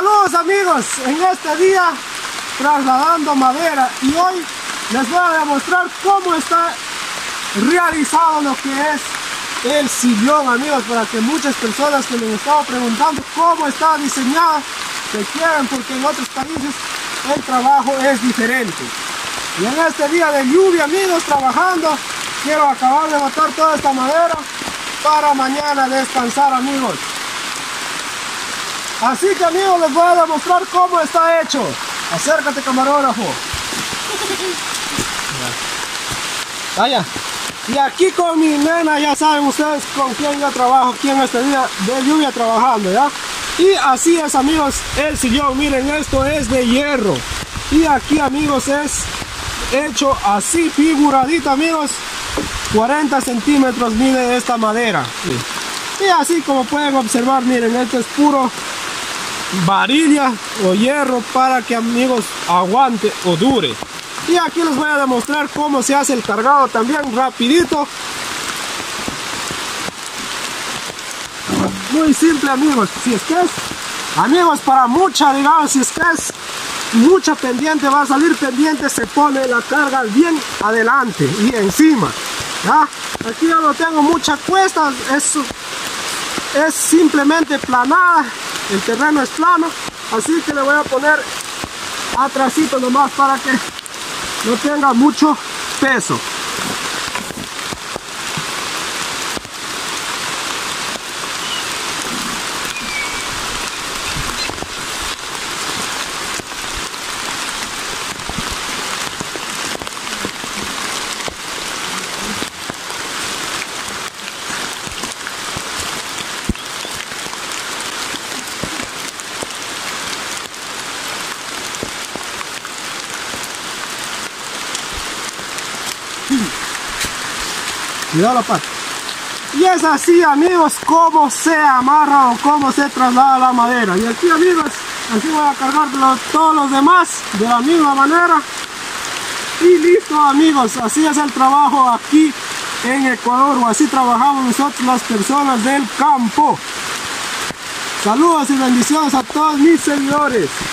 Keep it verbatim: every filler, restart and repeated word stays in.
Saludos amigos, en este día trasladando madera y hoy les voy a demostrar cómo está realizado lo que es el sillón, amigos, para que muchas personas que me han estado preguntando cómo está diseñada se quieran, porque en otros países el trabajo es diferente. Y en este día de lluvia, amigos, trabajando, quiero acabar de botar toda esta madera para mañana descansar, amigos. Así que, amigos, les voy a demostrar cómo está hecho. Acércate, camarógrafo. Vaya. Y aquí con mi nena, ya saben ustedes con quién yo trabajo aquí en este día de lluvia trabajando, ¿ya? Y así es, amigos, el sillón. Miren, esto es de hierro. Y aquí, amigos, es hecho así, figuradito, amigos. cuarenta centímetros mide esta madera. Sí. Y así como pueden observar, miren, esto es puro varilla o hierro para que, amigos, aguante o dure. Y aquí les voy a demostrar cómo se hace el cargado también rapidito. Muy simple, amigos. Si es que es, amigos, para mucha, digamos, si es que es mucha pendiente, va a salir pendiente, se pone la carga bien adelante y encima, ¿ya? Aquí yo no tengo mucha cuesta, es, es simplemente planada, el terreno es plano, así que le voy a poner atrasito nomás para que no tenga mucho peso. Cuidado la pata. Y es así, amigos, como se amarra o cómo se traslada la madera. Y aquí, amigos, así voy a cargar todos los demás de la misma manera. Y listo, amigos, así es el trabajo aquí en Ecuador, o así trabajamos nosotros las personas del campo. Saludos y bendiciones a todos mis seguidores.